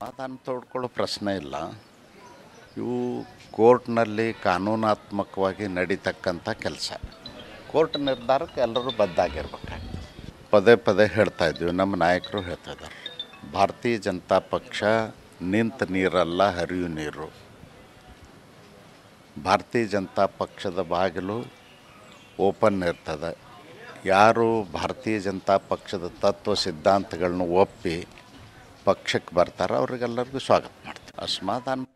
ಸಮಾಧಾನ ತೋಡ್ಕೊಳ್ಳೋ ಪ್ರಶ್ನೆ ಇಲ್ಲ. ಇವು ಕೋರ್ಟ್ನಲ್ಲಿ ಕಾನೂನಾತ್ಮಕವಾಗಿ ನಡೀತಕ್ಕಂಥ ಕೆಲಸ. ಕೋರ್ಟ್ ನಿರ್ಧಾರಕ್ಕೆ ಎಲ್ಲರೂ ಬದ್ಧಾಗಿರ್ಬೇಕಾಗ್ತದೆ. ಪದೇ ಪದೇ ಹೇಳ್ತಾ ಇದ್ವಿ, ನಮ್ಮ ನಾಯಕರು ಹೇಳ್ತಾ ಇದ್ದಾರೆ, ಭಾರತೀಯ ಜನತಾ ಪಕ್ಷ ನಿಂತ ನೀರಲ್ಲ, ಹರಿಯು ನೀರು. ಭಾರತೀಯ ಜನತಾ ಪಕ್ಷದ ಬಾಗಿಲು ಓಪನ್ ಇರ್ತದೆ. ಯಾರು ಭಾರತೀಯ ಜನತಾ ಪಕ್ಷದ ತತ್ವ ಸಿದ್ಧಾಂತಗಳನ್ನ ಒಪ್ಪಿ ಪಕ್ಷಕ್ಕೆ ಬರ್ತಾರೆ, ಅವ್ರಿಗೆಲ್ಲರಿಗೂ ಸ್ವಾಗತ ಮಾಡ್ತಾರೆ. ಅಸಮಾಧಾನ